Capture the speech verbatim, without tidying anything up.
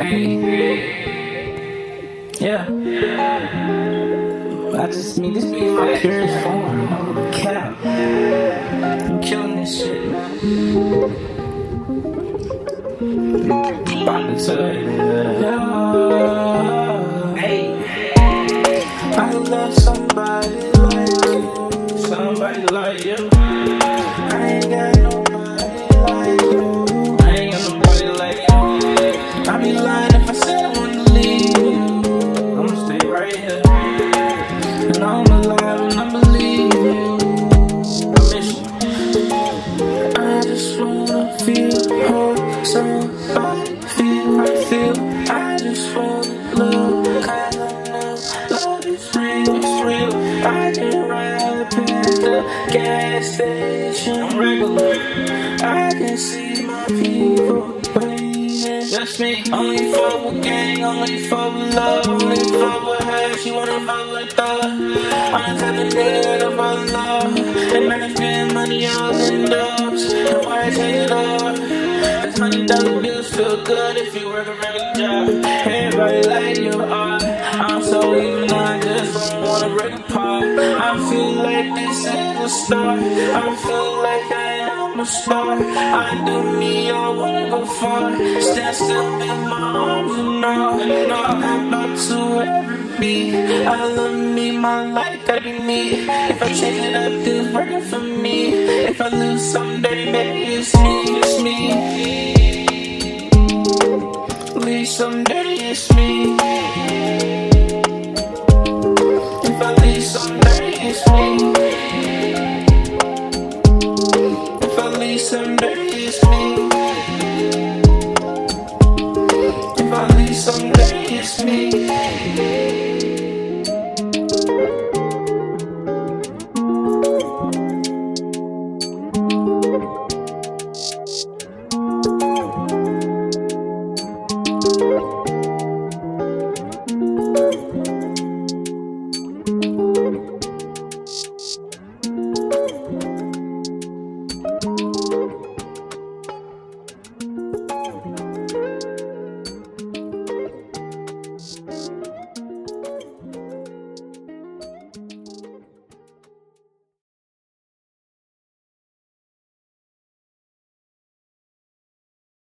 Yeah. I just mean this be my purest form. I'm a cap. I'm killing this shit, man. About to tell you that. Hey. I love somebody like you. Somebody like you. I ain't got nobody like you. I ain't got nobody like you. I be lying if I said I wanna leave you. I'ma stay right here. And I'm alive and I believe you. I miss you. I just wanna feel whole. Somebody feel I feel. I just wanna love. Cause I know love is real, it's real. I can ride past the gas station. I'm regular. I can see my people waiting. Just me. Only fuck with gang, only fuck with love, only fuck with her. She wanna fuck with her. I'm the type of nigga to fall in love. And man, I spend money on the dogs. And why I take it off? Cause hundred dollar bills feel good if you work a regular job. Everybody like you are. I'm so even, I just don't wanna break apart. I feel like this is a star. I feel like I am a star. I do me, I wanna go far. Stand still in my arms and all. And all I'm about to ever be. I love me, my life gotta be me. If I change it up, this working for me. If I lose someday, maybe it's me, it's me. Leave someday.